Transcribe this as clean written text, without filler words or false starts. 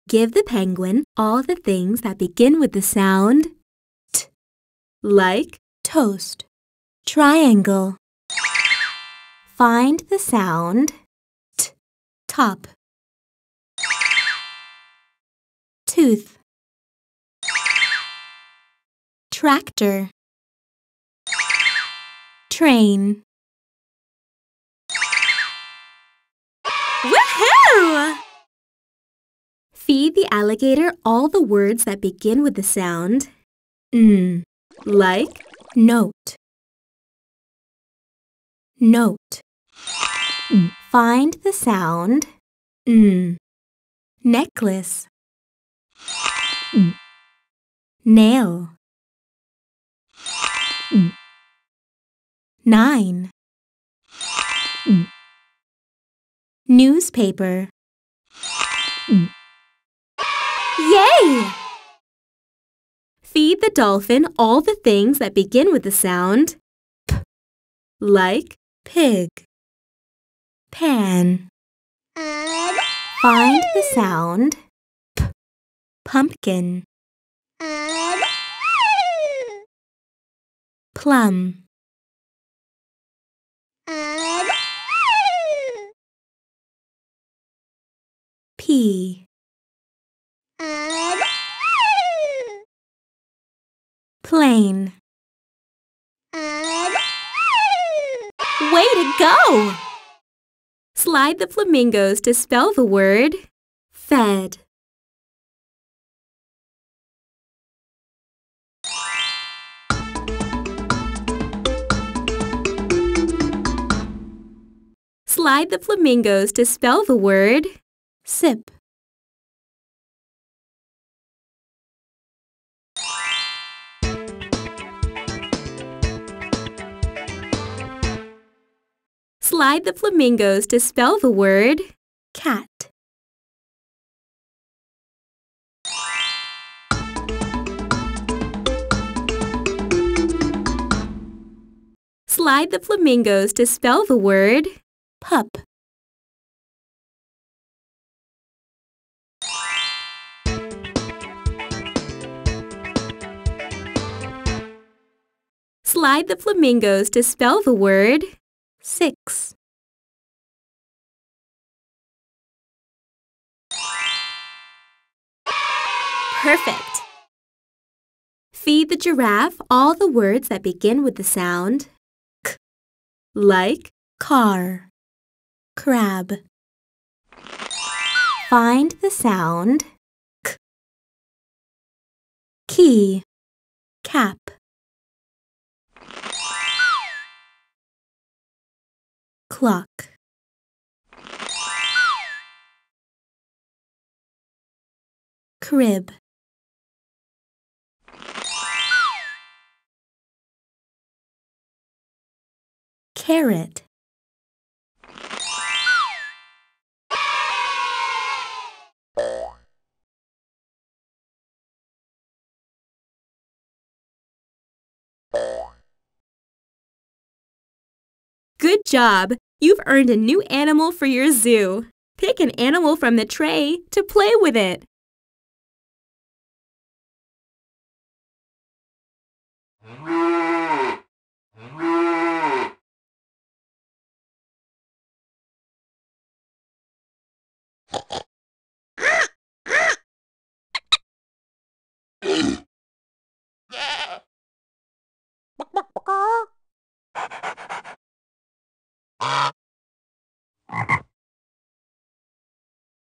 Give the penguin all the things that begin with the sound T, like toast, triangle. Find the sound T, top, tooth, tractor, train. Woohoo! Feed the alligator all the words that begin with the sound N, like note, note. Find the sound N, necklace, nail, 9, newspaper. Yay! Feed the dolphin all the things that begin with the sound P, like pig, pan. Find the sound P, pumpkin, plum, pea, plane. Way to go! Slide the flamingos to spell the word fed. Slide the flamingos to spell the word sip. Slide the flamingos to spell the word cat. Slide the flamingos to spell the word pup. Slide the flamingos to spell the word 6. Perfect! Feed the giraffe all the words that begin with the sound K, like car, crab. Find the sound K, key, cap. Clock, crib, carrot, good job! You've earned a new animal for your zoo. Pick an animal from the tray to play with it.